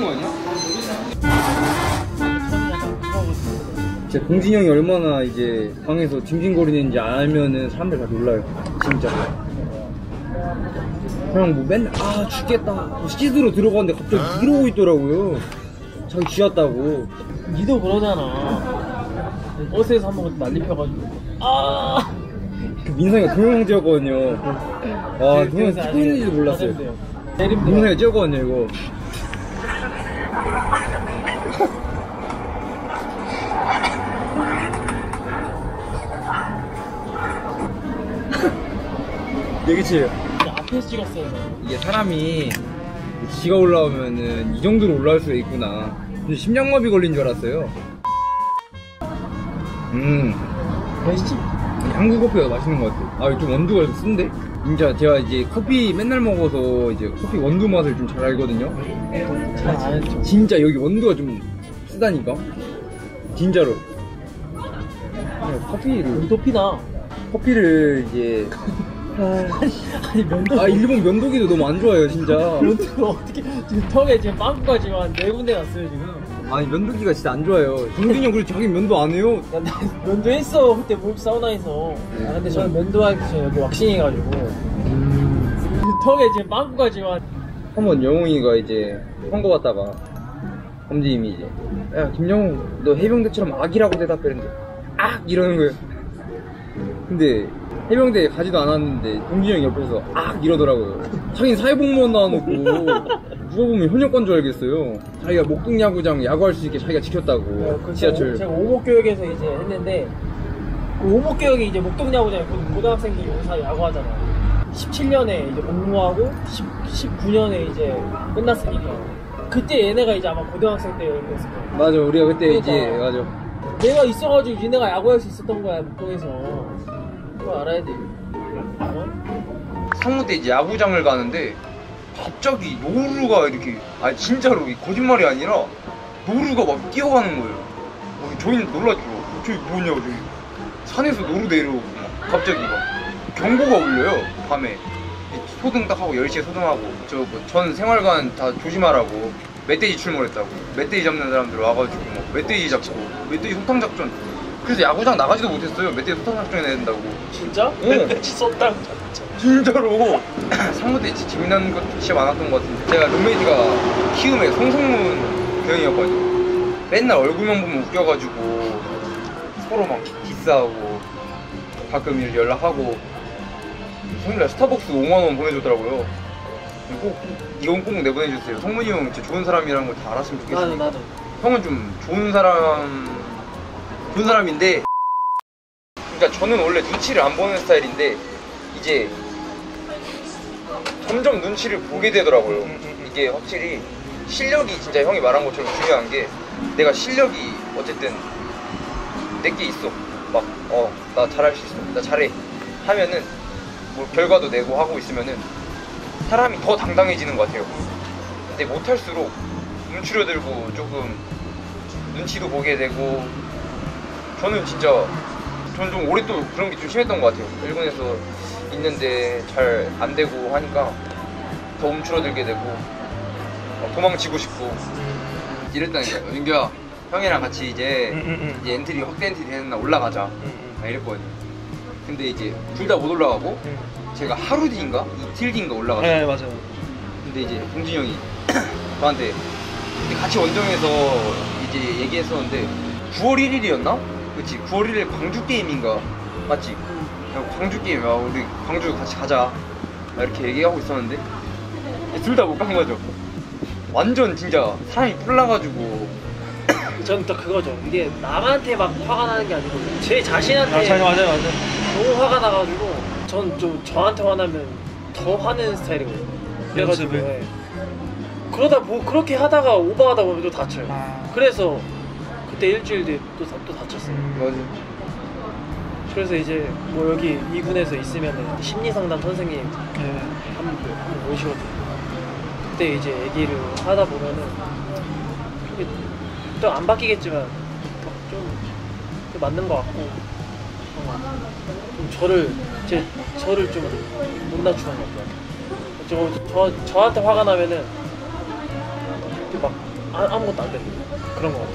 거 아니야? 제 공진이 형이 얼마나 이제 방에서 징징거리는지 알면은 사람들 다 놀라요. 진짜. 그냥 뭐 맨날 아 죽겠다 뭐 씻으러 들어가는데 갑자기 이러고 있더라고요. 자기 쥐었다고. 니도 그러잖아. 버스에서 한번 난리 펴가지고 그 민상이가 동영상이었거든요. 와 동영상 찍고 있는지도 몰랐어요. 민상이가 찍었거든요 이거. 여기지. 앞에서 찍었어요. 이게 사람이 지가 올라오면은 이 정도로 올라올 수가 있구나. 근데 심장마비 걸린 줄 알았어요. 맛있지? 한국 커피가 맛있는 것 같아. 아, 좀 원두가 좀 쓴데? 진짜 제가 이제 커피 맨날 먹어서 이제 커피 원두 맛을 좀 잘 알거든요. 잘 알죠. 진짜 여기 원두가 좀 쓰다니까? 진짜로. 커피를. 도피나. 커피를 이제. 아니 면도. 아, 일본 면도기도 너무 안 좋아요, 진짜. 면도가 어떻게. 지금 턱에 지금 빵꾸가 지금 한 4군데 났어요, 지금. 아니, 면도기가 진짜 안 좋아요. 정준이 형, 그래도 자기 면도 안 해요? 나 면도했어, 그때 무릎 사우나에서. 아, 근데 저는 면도하기 전에 여기 왁싱 해가지고. 턱에 지금 빵꾸가 지금 한. 한번 영웅이가 이제 선거 받다가 검지님이 이제 야 김영웅 너 해병대처럼 악이라고 대답했는데 악 이러는 거예요. 근데 해병대에 가지도 않았는데 동진이 형이 옆에서 악 이러더라고요. 자기는 사회복무원 나와놓고 누가 보면 현역관 줄 알겠어요. 자기가 목동야구장 야구할 수 있게 자기가 지켰다고. 지하철. 제가 오목교육에서 이제 했는데 그 오목교육이 이제 목동야구장에 고등학생들이 여기서 야구하잖아요. 17년에 이제 복무하고 19년에 이제 끝났으니까 그때 얘네가 이제 아마 고등학생 때였을 거예요. 맞아, 우리가 그때 그러니까 이제 맞아. 내가 있어가지고 얘네가 야구할 수 있었던 거야 목동에서. 그거 알아야 돼. 알아? 상무 때 이제 야구장을 가는데 갑자기 노루가 이렇게 아 진짜로 거짓말이 아니라 노루가 막 뛰어가는 거예요. 저희는 놀랐죠. 저기 뭐냐고 저기 산에서 노루 내려오고 갑자기 막 경보가 울려요 밤에. 소등 딱 하고 10시에 소등하고 전 생활관 다 조심하라고 멧돼지 출몰했다고. 멧돼지 잡는 사람들 와가지고 뭐 멧돼지 잡고 멧돼지 소탕 작전. 그래서 야구장 나가지도 못했어요. 멧돼지 소탕 작전 해야 된다고. 진짜? 멧돼지 소탕 작전. 진짜로. 상무 때 진짜 재미난 것 진짜 많았던 것 같은데 제가 룸메이트가 키움의 송성문 교형이었거든요. 맨날 얼굴만 보면 웃겨가지고 서로 막 디스하고 가끔 이렇게 연락하고 성민아 스타벅스 5만원 보내줬더라고요. 이건 꼭 내보내주세요. 성문이 형 진짜 좋은 사람이라는 걸 다 알았으면 좋겠으니까. 나도. 형은 좀 좋은 사람인데 그러니까 저는 원래 눈치를 안 보는 스타일인데 이제 점점 눈치를 보게 되더라고요. 이게 확실히 실력이 진짜 형이 말한 것처럼 중요한 게 내가 실력이 어쨌든 내게 있어. 막 나 잘할 수 있어. 나 잘해. 하면은 뭐 결과도 내고 하고 있으면은 사람이 더 당당해지는 것 같아요. 근데 못할수록 움츠려들고 조금 눈치도 보게 되고 저는 좀 올해 또 그런 게 좀 심했던 것 같아요. 일본에서 있는데 잘 안 되고 하니까 더 움츠러들게 되고 도망치고 싶고 이랬다니까요. 윤규야 형이랑 같이 이제 엔트리 확대 엔트리 되는 날 올라가자 이랬거든요. 근데 이제 둘 다 못 올라가고 제가 하루 뒤인가 이틀 뒤인가 올라갔어요. 네 맞아요. 근데 이제 동준이 형이 저한테 같이 원정에서 이제 얘기했었는데 9월 1일이었나? 그치 9월 1일 광주 게임인가 맞지? 광주 게임 우리 광주 같이 가자 이렇게 얘기하고 있었는데 둘 다 못 간 거죠. 완전 진짜 사람이 뿔나가지고 저는 또 그거죠. 이게 남한테 막 화가 나는 게 아니고 제 자신한테 맞아요. 너무 화가 나가지고 전 좀 저한테 화나면 더 화내는 스타일이거든요. 그래가지고 네. 그러다 뭐 그렇게 하다가 오버하다 보면 또 다쳐요. 그래서 그때 일주일 뒤에 또 다쳤어요. 맞아. 그래서 이제 뭐 여기 2군에서 있으면 심리상담 선생님 한번 모시거든요. 그때 이제 얘기를 하다 보면은 또 안 바뀌겠지만 좀 맞는 것 같고 좀 저를 좀 못 낮추는 것 같아요. 저한테 화가 나면은 막 아무것도 안 되는 그런 거 같아요.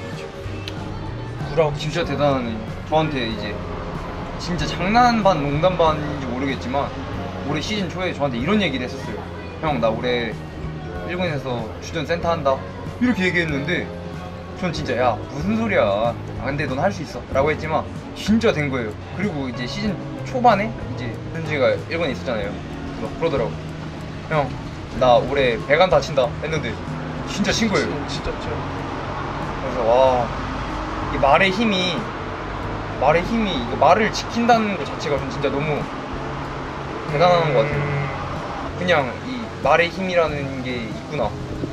구라고 진짜 대단하네. 저한테 이제 진짜 장난 반 농담 반인지 모르겠지만 올해 시즌 초에 저한테 이런 얘기를 했었어요. 형, 나 올해 일본에서 주전 센터 한다 이렇게 얘기했는데 전 진짜 야 무슨 소리야, 아, 근데 넌 할 수 있어 라고 했지만 진짜 된 거예요. 그리고 이제 시즌 초반에 이제 현지가 일본에 있었잖아요. 그러더라고. 형, 나 올해 배관 다친다 했는데 진짜 친 거예요. 진짜. 그래서 와, 이 말의 힘이 이거 말을 지킨다는 것 자체가 전 진짜 너무 대단한 것 같아요. 그냥 이 말의 힘이라는 게 있구나.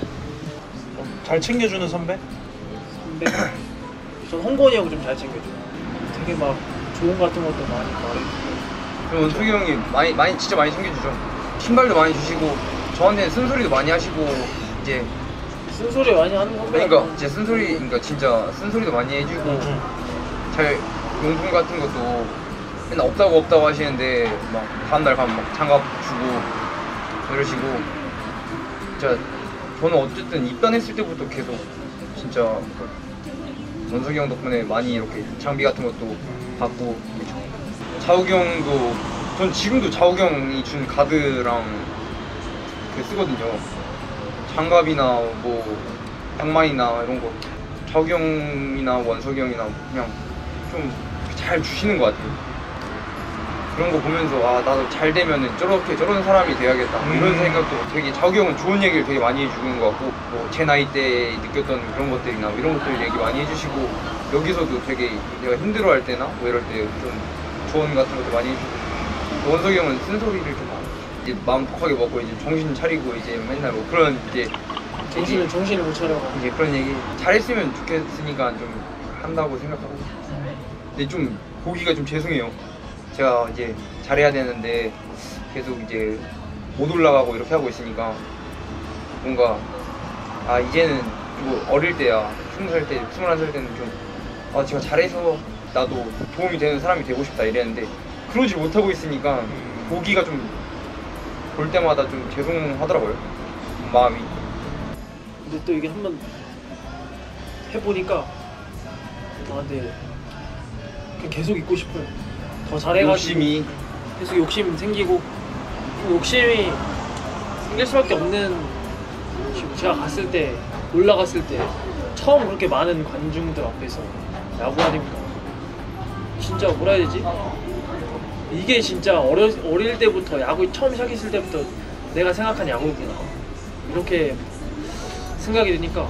잘 챙겨주는 선배? 근데 전 홍건이 형 좀 잘 챙겨줘요. 되게 막 조언 같은 것도 많이 말해주고. 그리고 원석이 형이 많이 진짜 많이 챙겨주죠. 신발도 많이 주시고 저한테는 쓴소리도 많이 하시고 이제 쓴소리 많이 하는 선배. 그러니까 진짜 쓴소리도 많이 해주고 잘 용품 같은 것도 맨날 없다고 하시는데 막 다음날 가면 막 장갑 주고 이러시고 진짜 저는 어쨌든 입단했을 때부터 계속 진짜 원석이 형 덕분에 많이 이렇게 장비 같은 것도 받고 자욱이 형도 전 지금도 자욱이 형이 준 가드랑 쓰거든요. 장갑이나 뭐 양말이나 이런 거 자욱이 형이나 원석이 형이나 그냥 좀 잘 주시는 것 같아요. 그런 거 보면서 아 나도 잘 되면은 저런 사람이 돼야겠다 이런 생각도 되게 자욱이 형은 좋은 얘기를 되게 많이 해주는 것 같고 뭐 제 나이 때 느꼈던 그런 것들이나 이런 것들 얘기 많이 해주시고 여기서도 되게 내가 힘들어할 때나 뭐 이럴 때 좀 조언 같은 것도 많이 해주고 원석이 형은 쓴소리를 좀 이제 마음 독하게 먹고 이제 정신 차리고 이제 맨날 뭐 그런 이제 정신을 못 차려. 이제 그런 얘기 잘했으면 좋겠으니까 좀 한다고 생각하고. 근데 좀 보기가 좀 죄송해요. 제가 이제 잘해야 되는데 계속 이제 못 올라가고 이렇게 하고 있으니까 뭔가 아 이제는 뭐 어릴 때야 20살 때 21살 때는 좀 아 제가 잘해서 나도 도움이 되는 사람이 되고 싶다 이랬는데 그러지 못하고 있으니까 보기가 좀 볼 때마다 좀 죄송하더라고요, 마음이. 근데 또 이게 한번 해보니까 아 근데 그냥 계속 있고 싶어요. 더 잘해가지고 욕심이 계속 욕심 생기고 욕심이 생길 수밖에 없는. 지금 제가 갔을 때 올라갔을 때 처음 그렇게 많은 관중들 앞에서 야구하니까 진짜 뭐라 해야 되지? 이게 진짜 어릴 때부터 야구 처음 시작했을 때부터 내가 생각한 야구구나 이렇게 생각이 드니까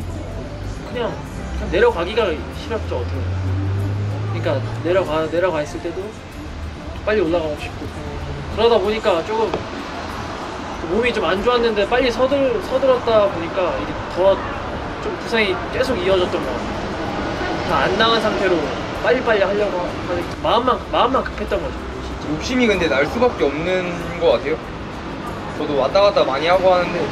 그냥 내려가기가 싫었죠 어떻게. 그러니까 내려가 있을 때도 빨리 올라가고 싶고 그러다 보니까 조금 몸이 좀 안 좋았는데 빨리 서들었다 보니까 이게 더 좀 부상이 계속 이어졌던 것 같아요. 다 안 나은 상태로 빨리빨리 하려고 하니까 마음만 급했던 거죠. 진짜. 욕심이 근데 날 수밖에 없는 것 같아요. 저도 왔다 갔다 많이 하고 하는데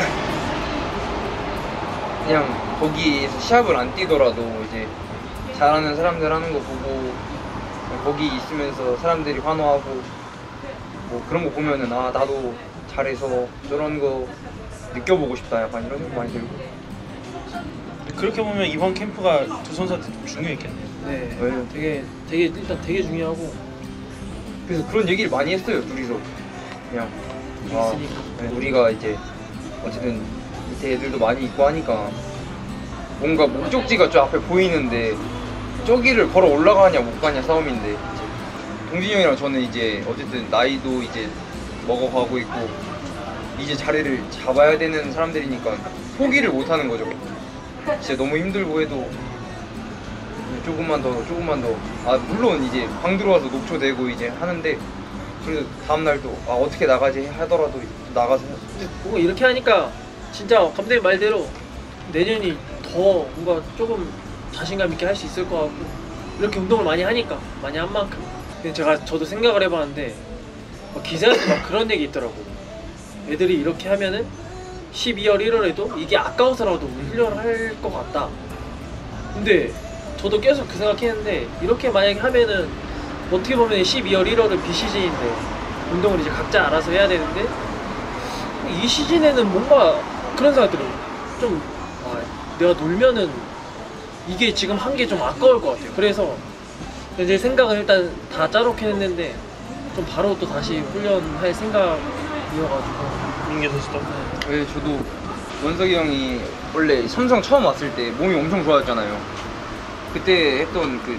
그냥 거기에서 시합을 안 뛰더라도 이제 잘하는 사람들 하는 거 보고 거기 있으면서 사람들이 환호하고 뭐 그런 거 보면은 아 나도 잘해서 저런 거 느껴보고 싶다 약간 이런 생각 많이 들고. 그렇게 보면 이번 캠프가 두 선수한테 좀 중요했겠네요. 네, 네. 일단 되게 중요하고. 그래서 그런 얘기를 많이 했어요 둘이서. 그냥 아, 네, 우리가 이제 어쨌든 밑에 애들도 많이 있고 하니까 뭔가 목적지가 저 앞에 보이는데 저기를 걸어 올라가냐 못 가냐 싸움인데 이제 동진이 형이랑 저는 이제 어쨌든 나이도 이제 먹어가고 있고 이제 자리를 잡아야 되는 사람들이니까 포기를 못 하는 거죠. 진짜 너무 힘들고 해도 조금만 더 아 물론 이제 방 들어와서 녹초되고 이제 하는데 그래도 다음날 또 아 어떻게 나가지 하더라도 또 나가서 뭔가 이렇게 하니까 진짜 감독님 말대로 내년이 더 뭔가 조금 자신감 있게 할 수 있을 것 같고 이렇게 운동을 많이 하니까 많이 한 만큼. 근데 저도 생각을 해봤는데 기사에서 막 그런 얘기 있더라고. 애들이 이렇게 하면은 12월 1월에도 이게 아까워서라도 훈련을 할 것 같다. 근데 저도 계속 그 생각했는데 이렇게 만약에 하면은 어떻게 보면 12월 1월은 비시즌인데 운동을 이제 각자 알아서 해야 되는데 이 시즌에는 뭔가 그런 생각 들어요. 좀 내가 놀면은 이게 지금 한 게 좀 아까울 것 같아요. 그래서 제 생각은 일단 다 짜놓긴 했는데 좀 바로 또 다시 훈련할 생각이어가지고. 민규 선수도. 네, 저도 원석이 형이 원래 삼성 처음 왔을 때 몸이 엄청 좋아졌잖아요. 그때 했던 그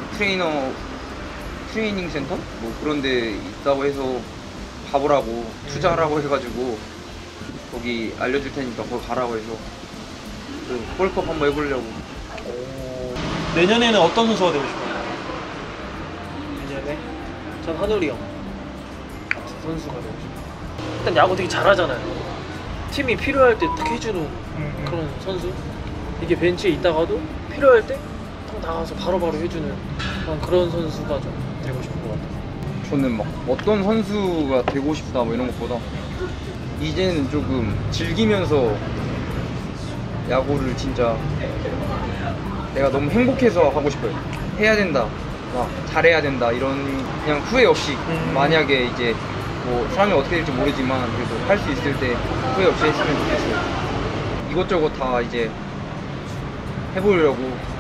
트레이닝 센터? 뭐 그런 데 있다고 해서 가보라고 투자하라고 해가지고 거기 알려줄 테니까 거기 가라고 해서 그 골컵 한번 해보려고. 내년에는 어떤 선수가 되고 싶어요? 내년에 전 한울이 형 같은 선수가 되고 싶어요. 일단 야구 되게 잘하잖아요. 팀이 필요할 때 딱 해주는 그런 선수. 이게 벤치에 있다가도 필요할 때 딱 나가서 바로바로 해주는 그런 선수가 좀 되고 싶은 것 같아요. 저는 막 어떤 선수가 되고 싶다 뭐 이런 것보다 이제는 조금 즐기면서 야구를 진짜 내가 너무 행복해서 하고 싶어요. 해야 된다, 막 잘해야 된다 이런 그냥 후회 없이 만약에 이제 뭐 사람이 어떻게 될지 모르지만 그래도 할 수 있을 때 후회 없이 했으면 좋겠어요. 이것저것 다 이제 해보려고